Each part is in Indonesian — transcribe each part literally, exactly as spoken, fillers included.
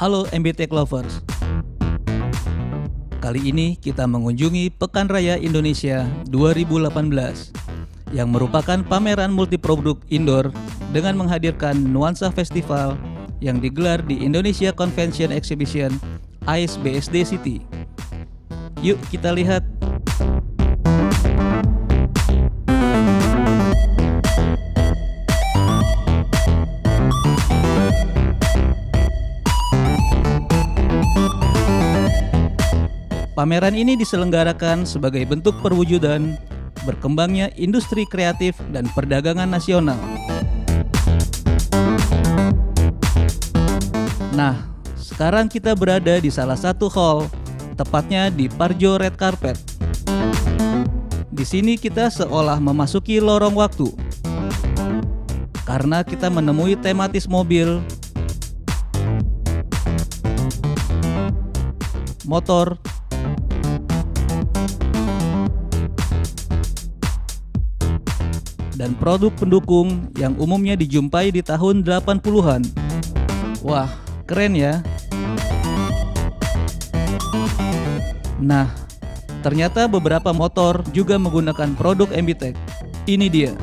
Halo M B Tech Lovers. Kali ini kita mengunjungi Pekan Raya Indonesia dua ribu delapan belas yang merupakan pameran multiproduk indoor dengan menghadirkan nuansa festival yang digelar di Indonesia Convention Exhibition I S B S D City. Yuk kita lihat. Pameran ini diselenggarakan sebagai bentuk perwujudan berkembangnya industri kreatif dan perdagangan nasional. Nah, sekarang kita berada di salah satu hall, tepatnya di Parjo Red Carpet. Di sini kita seolah memasuki lorong waktu, karena kita menemui tematis mobil, motor, dan produk pendukung yang umumnya dijumpai di tahun delapan puluhan. Wah, keren ya. Nah, ternyata beberapa motor juga menggunakan produk M B Tech. Ini dia.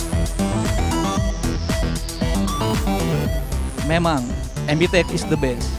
Memang, M B Tech is the best.